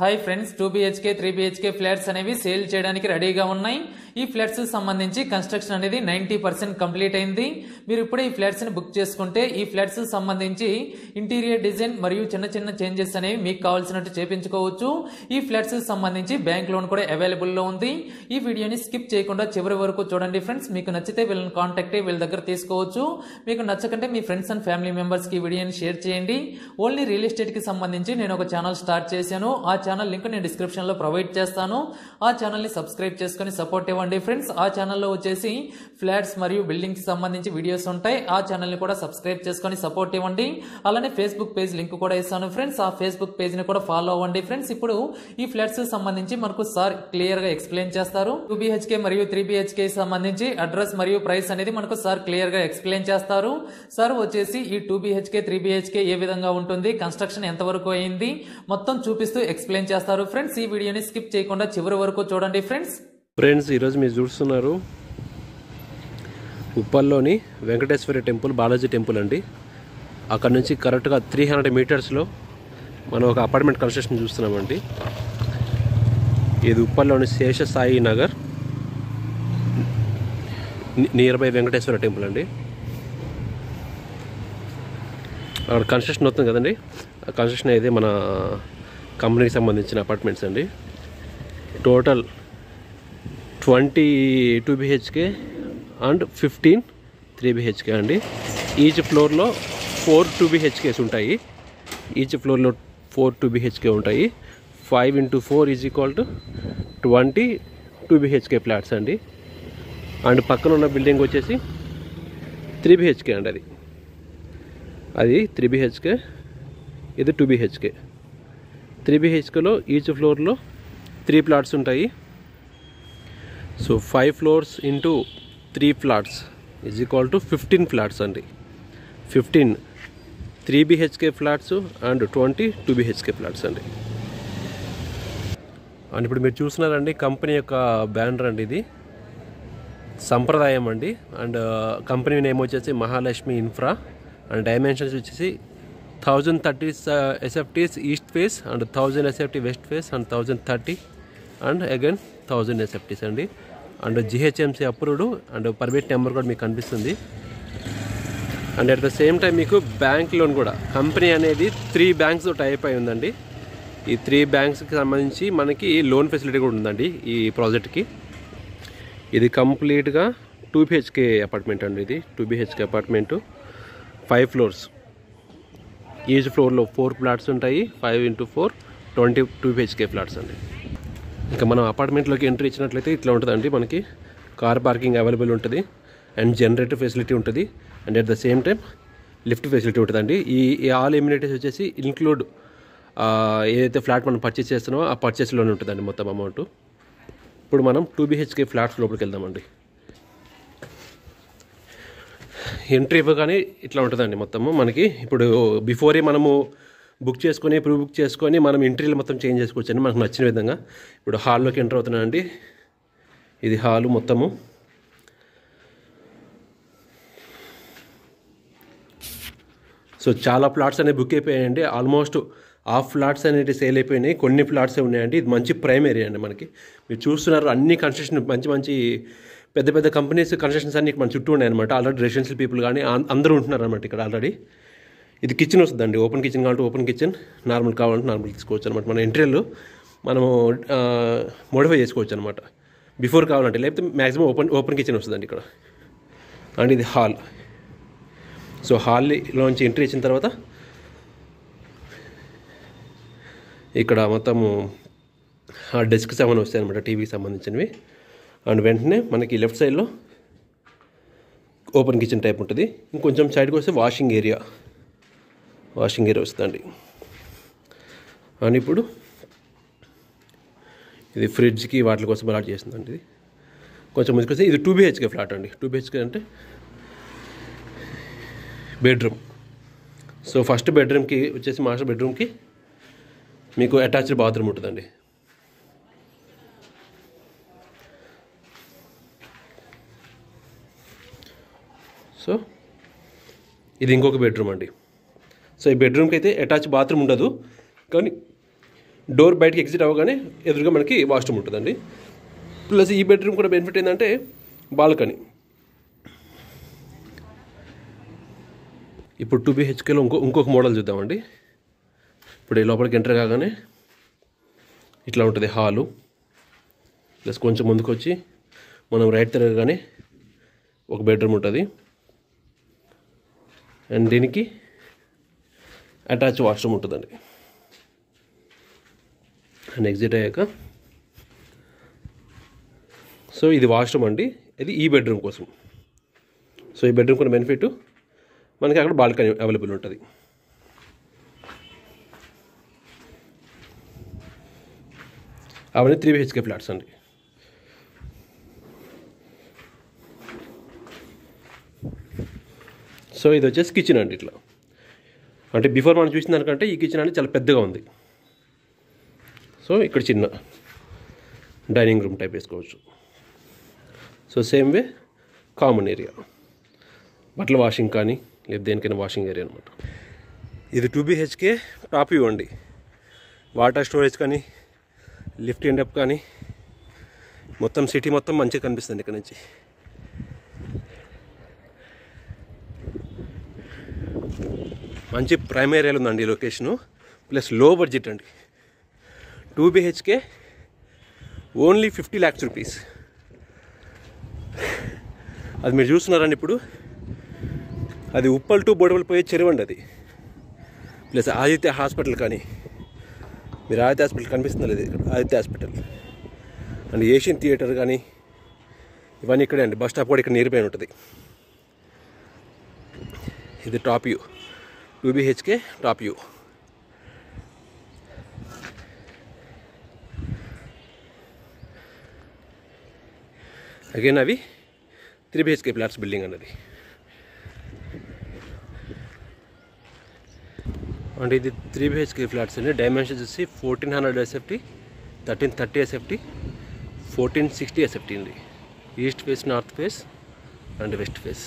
Hi friends, 2 BHK 3 BHK flats అనేవి sale చేయడానికి రెడీగా ఉన్నాయి. ఈ ఫ్లాట్స్ సంబంధించి కన్స్ట్రక్షన్ అనేది 90% కంప్లీట్ అయింది. మీరు ఇప్పుడే ఈ ఫ్లాట్స్ ని బుక్ చేసుకుంటే ఈ ఫ్లాట్స్ సంబంధించి ఇంటీరియర్ డిజైన్ మరియు చిన్న చిన్న చేంజెస్ అనేవి మీకు కావాల్సినట్టు చేపించుకోవచ్చు. ఈ ఫ్లాట్స్ సంబంధించి బ్యాంక్ లోన్ కూడా అవైలబుల్ లో ఉంది. ఈ వీడియోని స్కిప్ చేయకుండా చివరి వరకు చూడండి ఫ్రెండ్స్. మీకు నచ్చితే వీళ్ళని కాంటాక్ట్ అయ్యి వీళ్ళ దగ్గర తీసుకోవచ్చు. మీకు నచ్చకంటే మీ ఫ్రెండ్స్ అండ్ ఫ్యామిలీ మెంబర్స్ కి ఈ వీడియోని షేర్ చేయండి. ఓన్లీ రియల్ ఎస్టేట్ కి సంబంధించి నేను ఒక ఛానల్ స్టార్ట్ చేశాను. ఆ ఛానల్ లింక్ నేను డిస్క్రిప్షన్ లో ప్రొవైడ్ చేస్తాను. ఆ ఛానల్ ని సబ్స్క్రైబ్ చేసుకుని సపోర్ట్ ఇవ్వండి ఫ్రెండ్స్. ఆ ఛానల్లో వచ్చేసి ఫ్లాట్స్ మరియు బిల్డింగ్ కి సంబంధించి వీడియోస్ ఉంటాయి. ఆ ఛానల్ ని కూడా సబ్స్క్రైబ్ చేసుకుని సపోర్ట్ ఇవ్వండి. అలానే ఫేస్బుక్ పేజ్ లింక్ కూడా ఇస్తాను ఫ్రెండ్స్. ఆ ఫేస్బుక్ పేజ్ ని కూడా ఫాలో అవ్వండి ఫ్రెండ్స్. ఇప్పుడు ఈ ఫ్లాట్స్ సంబంధించి మనకు సార్ క్లియర్ గా ఎక్స్ప్లెయిన్ చేస్తారు. 2 BHK మరియు 3 BHK సంబంధించి అడ్రస్ మరియు ప్రైస్ అనేది మనకు సార్ క్లియర్ గా ఎక్స్ప్లెయిన్ చేస్తారు. సార్ వచ్చేసి ఈ 2 BHK 3 BHK ఏ విధంగా ఉంటుంది, కన్స్ట్రక్షన్ ఎంత వరకు అయింది మొత్తం చూపిస్తూ ఎక్స్ప్లెయిన్ చేస్తారు ఫ్రెండ్స్. ఈ వీడియోని స్కిప్ చేయకుండా చివరి వరకు చూడండి ఫ్రెండ్స్. ఈరోజు మీరు చూస్తున్నారు ఉప్పల్లోని వెంకటేశ్వర టెంపుల్, బాలాజీ టెంపుల్ అండి. అక్కడ నుంచి కరెక్ట్గా 300 మీటర్స్లో మనం ఒక అపార్ట్మెంట్ కన్స్ట్రక్షన్ చూస్తున్నామండి. ఇది ఉప్పల్లోని Seshasai Nagar near by Venkateswara temple అండి. అక్కడ కన్స్ట్రక్షన్ అవుతుంది కదండి. ఆ కన్స్ట్రక్షన్ అయితే మన కంపెనీకి సంబంధించిన అపార్ట్మెంట్స్ అండి. టోటల్ 22 BHK అండ్ 15 3 BHK అండి. ఈచ్ ఫ్లోర్లో 4 2 BHKs ఉంటాయి. ఈచ్ ఫ్లోర్లో 4 2 BHK ఉంటాయి. 5 into 4 is equal to 20 2 BHK flats అండి. అండ్ పక్కన ఉన్న బిల్డింగ్ వచ్చేసి 3 BHK అండి. అది 3 BHK, ఇది 2 BHK. 3 BHKలో ఈచ్ ఫ్లోర్లో 3 ఫ్లాట్స్ ఉంటాయి. So 5 floors into 3 flats is equal to 15 flats అండి. 15 3 BHK flats and 20 2 BHK flats అండి. అండ్ ఇప్పుడు మీరు చూస్తున్నారండి కంపెనీ యొక్క బ్యానర్ అండి. ఇది సంప్రదాయం అండి. అండ్ కంపెనీ నేమ్ వచ్చేసి మహాలక్ష్మి ఇన్ఫ్రా. అండ్ డైమెన్షన్స్ వచ్చేసి 1030 SFTs east face and 1000 SFT west face and 1030 and again 1000 SFTs అండి. And GHMC approved and permit number కూడా మీకు కనిపిస్తుంది. And at the same time మీకు బ్యాంక్ లోన్ కూడా కంపెనీ అనేది 3 banks type అయి ఉందండి. ఈ 3 బ్యాంక్స్కి సంబంధించి మనకి లోన్ ఫెసిలిటీ కూడా ఉందండి ఈ ప్రాజెక్ట్కి. ఇది కంప్లీట్గా 2 BHK అపార్ట్మెంట్ అండి. ఇది 2 BHK అపార్ట్మెంటు, 5 floors. ఈచ్ ఫ్లోర్లో 4 ఫ్లాట్స్ ఉంటాయి. 5 into 4 22 BHK ఫ్లాట్స్ అండి. ఇంకా మనం అపార్ట్మెంట్లోకి ఎంట్రీ ఇచ్చినట్లయితే ఇట్లా ఉంటుందండి. మనకి కార్ పార్కింగ్ అవైలబుల్ ఉంటుంది అండ్ జనరేటర్ ఫెసిలిటీ ఉంటుంది. And at the same time lift facility ఉంటుందండి. ఈ ఆల్ ఎమ్యూనిటీస్ వచ్చేసి ఇంక్లూడ్ ఏదైతే ఫ్లాట్ మనం పర్చేస్ చేస్తున్నామో ఆ పర్చేస్లోనే ఉంటుందండి మొత్తం అమౌంట్. ఇప్పుడు మనం 2 BHK ఫ్లాట్స్ లోపలికి వెళ్దామండి. ఎంట్రీ ఇవ్వగానే ఇట్లా ఉంటుందండి మొత్తము. మనకి ఇప్పుడు బిఫోరే మనము బుక్ చేసుకొని ప్రీ బుక్ చేసుకొని మనం ఎంట్రీలు మొత్తం చేంజ్ చేసుకోవచ్చు అండి మనకు నచ్చిన విధంగా. ఇప్పుడు హాల్లోకి ఎంటర్ అవుతున్నానండి. ఇది హాలు మొత్తము. సో చాలా ప్లాట్స్ అనేవి బుక్ అయిపోయాయండి. ఆల్మోస్ట్ హాఫ్ ఫ్లాట్స్ అనేవి సేల్ అయిపోయినాయి. కొన్ని ఫ్లాట్సే ఉన్నాయండి. ఇది మంచి ప్రైమ్ ఏరియా అండి. మనకి మీరు చూస్తున్నారు అన్ని కన్స్ట్రక్షన్ మంచి పెద్ద పెద్ద కంపెనీస్ కన్స్ట్రక్షన్స్ అన్ని మన చుట్టూ ఉన్నాయన్నమాట. ఆల్రెడీ రెసిడెన్షియల్ పీపుల్ కానీ అందరూ ఉంటున్నారు అనమాట ఇక్కడ ఆల్రెడీ. ఇది కిచెన్ వస్తుందండి. ఓపెన్ కిచెన్ కావాలంటే ఓపెన్ కిచెన్, నార్మల్ కావాలంటే నార్మల్ తీసుకోవచ్చు అనమాట. మన ఎంట్రీలు మనము మోడిఫై చేసుకోవచ్చు అనమాట బిఫోర్ కావాలంటే. లేకపోతే మ్యాక్సిమం ఓపెన్ కిచెన్ వస్తుందండి ఇక్కడ. అండ్ ఇది హాల్. సో హాల్లోంచి ఎంట్రీ ఇచ్చిన తర్వాత ఇక్కడ మొత్తము డెస్క్స్ ఏమైనా వస్తాయి అనమాట, టీవీకి సంబంధించినవి. అండ్ వెంటనే మనకి లెఫ్ట్ సైడ్లో ఓపెన్ కిచెన్ టైప్ ఉంటుంది. ఇంకొంచెం సైడ్కి వస్తే వాషింగ్ ఏరియా వస్తుందండి. అండ్ ఇప్పుడు ఇది ఫ్రిడ్జ్కి వాటి కోసం అలాట్ చేస్తుందండి. ఇది కొంచెం ముందుకు వస్తే ఇది 2 BHK ఫ్లాట్ అండి. 2 BHK అంటే బెడ్రూమ్. సో ఫస్ట్ బెడ్రూమ్కి వచ్చేసి మాస్టర్ బెడ్రూమ్కి మీకు అటాచ్డ్ బాత్రూమ్ ఉంటుందండి. సో ఇది ఇంకొక బెడ్రూమ్ అండి. సో ఈ బెడ్రూమ్కి అయితే అటాచ్ బాత్రూమ్ ఉండదు, కానీ డోర్ బయటకి ఎగ్జిట్ అవ్వగానే ఎదురుగా మనకి వాష్రూమ్ ఉంటుందండి. ప్లస్ ఈ బెడ్రూమ్ కూడా బెనిఫిట్ ఏంటంటే బాల్కనీ. ఇప్పుడు 2 BHKలో ఇంకొక మోడల్ చూద్దామండి. ఇప్పుడు ఈ లోపలికి ఎంటర్ కాగానే ఇట్లా ఉంటుంది హాలు. ప్లస్ కొంచెం ముందుకు వచ్చి మనం రైట్ తిరగగానే ఒక బెడ్రూమ్ ఉంటుంది. అండ్ దీనికి అటాచ్ వాష్రూమ్ ఉంటుందండి. అండ్ ఎగ్జిట్ అయ్యాక సో ఇది వాష్రూమ్ అండి. ఇది ఈ బెడ్రూమ్ కోసం. సో ఈ బెడ్రూమ్ కొన్ని బెనిఫిట్ మనకి అక్కడ బాల్కనీ అవైలబుల్ ఉంటుంది. అవన్నీ 3 BHK ఫ్లాట్స్ అండి. సో ఇది వచ్చేసి కిచెన్ అండి. ఇట్లా అంటే బిఫోర్ మనం చూసిన దానికంటే ఈ కిచెన్ అనేది చాలా పెద్దగా ఉంది. సో ఇక్కడ చిన్న డైనింగ్ రూమ్ టైప్ వేసుకోవచ్చు. So same way common area, బట్టల వాషింగ్ కానీ లేదా దేనికైనా వాషింగ్ ఏరియా అనమాట. ఇది 2 BHK టాప్ వ్యూ అండి. వాటర్ స్టోరేజ్ కానీ లిఫ్ట్ ఎండప్ కానీ మొత్తం సిటీ మొత్తం మంచిగా కనిపిస్తుంది ఇక్కడ నుంచి. మంచి ప్రైమ్ ఏరియాలో ఉందండి ఈ లొకేషను. ప్లస్ లో బడ్జెట్ అండి. 2 BHK ఓన్లీ 50 lakhs రూపీస్. అది మీరు చూస్తున్నారండి. ఇప్పుడు అది ఉప్పల్ టు బోడవల్ పోయే చెరువు అండి అది. ప్లస్ ఆదిత్య హాస్పిటల్ కానీ మీరు ఆదిత్య హాస్పిటల్ కనిపిస్తుంది లేదు ఇక్కడ, Aditya hospital and Asian theatre కానీ ఇవన్నీ ఇక్కడే అండి. బస్ స్టాప్ కూడా ఇక్కడ నియర్ బై ఉంటుంది. ఇది top view, 2 BHK top view. Again అవి 3 BHK ఫ్లాట్స్ బిల్డింగ్ అన్నది. అంటే ఇది 3 BHK ఫ్లాట్స్ అండి. డైమెన్షన్స్ వచ్చి 1400 SFT, 1330 SFT, 1460 SFT అండి. East face, north face and west face.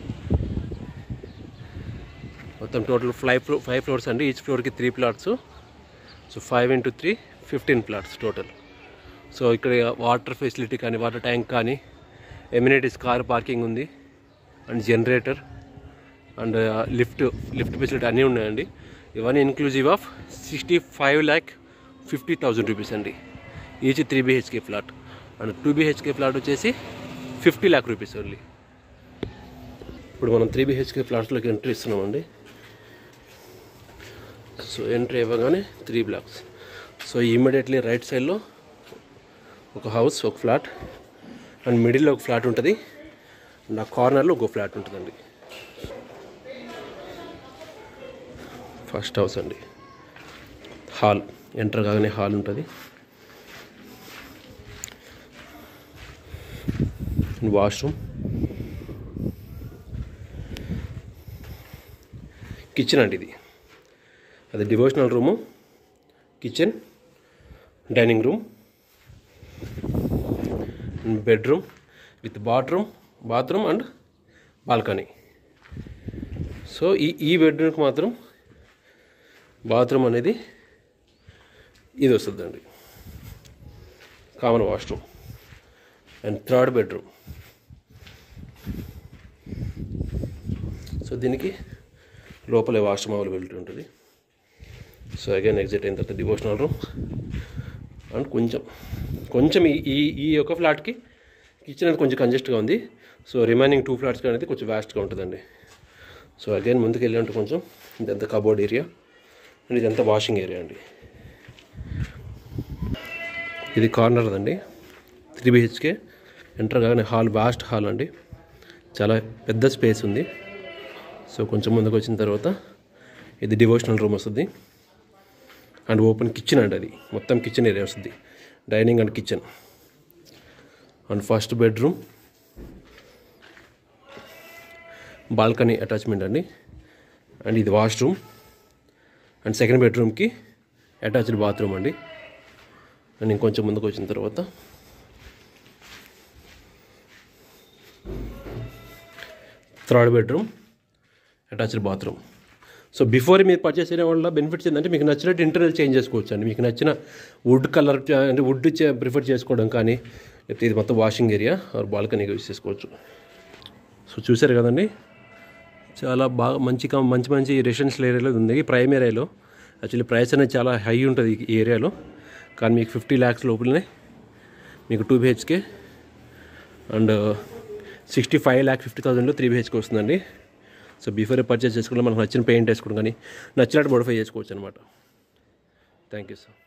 మొత్తం టోటల్ 5 ఫ్లోర్స్ అండి. ఈచ్ ఫ్లోర్కి 3 plots. So 5 into 3 15 plots total. So ఇక్కడ వాటర్ ఫెసిలిటీ కానీ వాటర్ ట్యాంక్ కానీ ఎమ్యూనిటీస్ కార్ పార్కింగ్ ఉంది and generator and lift facility అన్నీ ఉన్నాయండి. ఇవన్నీ ఇన్క్లూజివ్ ఆఫ్ 65,50,000 రూపీస్ అండి each 3 BHK flat. And 2 BHK flat వచ్చేసి 50 lakh రూపీస్ ఓన్లీ. ఇప్పుడు మనం 3 BHK ఫ్లాట్స్లోకి ఎంట్రీ ఇస్తున్నామండి. సో ఎంట్రీ ఇవ్వగానే 3 blocks. సో ఇమ్మీడియట్లీ రైట్ సైడ్లో ఒక హౌస్, ఒక ఫ్లాట్ అండ్ మిడిల్లో ఒక ఫ్లాట్ ఉంటుంది అండ్ ఆ కార్నర్లో ఒక ఫ్లాట్ ఉంటుందండి. ఫస్ట్ హౌస్ అండి. హాల్ ఎంటర్ కాగానే హాల్ ఉంటుంది. వాష్రూమ్, కిచెన్ అండి. ఇది అది devotional room, kitchen, dining room, bedroom with bathroom and balcony. So ఈ బెడ్రూమ్కి మాత్రం బాత్రూమ్ అనేది ఇది వస్తుందండి, common washroom. And third bedroom. So దీనికి లోపలే వాష్రూమ్ అవైలబిలిటీ ఉంటుంది. సో అగైన్ ఎగ్జిట్ అయిన తర్వాత డివోషనల్ రూమ్ అండ్ కొంచెం ఈ యొక్క ఫ్లాట్కి కిచెన్ అనేది కొంచెం కంజెస్ట్గా ఉంది. సో రిమైనింగ్ 2 ఫ్లాట్స్కి అనేది కొంచెం వ్యాస్ట్గా ఉంటుందండి. సో అగైన్ ముందుకు వెళ్ళినట్టు కొంచెం ఇదంతా కబోర్డ్ ఏరియా అండ్ ఇదంతా వాషింగ్ ఏరియా అండి. ఇది కార్నర్ అండి. 3 BHK ఎంటర్ కాగానే హాల్, వాస్ట్ హాల్ అండి. చాలా పెద్ద స్పేస్ ఉంది. సో కొంచెం ముందుకు వచ్చిన తర్వాత ఇది డివోషనల్ రూమ్ వస్తుంది అండ్ ఓపెన్ కిచెన్ అండి. అది మొత్తం కిచెన్ ఏరియా వస్తుంది, dining and kitchen. And first bedroom, balcony attachment అండి. అండ్ ఇది వాష్రూమ్ అండ్ సెకండ్ బెడ్రూమ్కి అటాచ్డ్ బాత్రూమ్ అండి. అండ్ ఇంకొంచెం ముందుకు వచ్చిన తర్వాత third bedroom, attached bathroom. So before మీరు పర్చేస్ చేయడం వల్ల బెనిఫిట్స్ ఏంటంటే మీకు నచ్చినట్టు ఇంటర్నల్ చేంజ్ చేసుకోవచ్చు అండి. మీకు నచ్చిన వుడ్ కలర్ అంటే వుడ్ ప్రిఫర్ చేసుకోవడం కానీ, లేకపోతే ఇది మొత్తం వాషింగ్ ఏరియా ఆర్ బాల్కనీగా యూజ్ చేసుకోవచ్చు. సో చూసారు కదండి, చాలా బాగా మంచి రెసిడెన్షియల్ ఏరియాలో ఉంది. ప్రైమ్ ఏరియాలో యాక్చువల్లీ ప్రైస్ అనేది చాలా హై ఉంటుంది ఈ ఏరియాలో, కానీ మీకు 50 lakhs లోపలనే మీకు 2 BHK అండ్ 65,50,000లో 3 BHK వస్తుందండి. సో బిఫోర్ పర్చేస్ చేసుకోవడం మనకు నచ్చిన పెయింట్ వేసుకోవడం కానీ నచ్చినట్టు మోడిఫై చేసుకోవచ్చు అనమాట. Thank you sir.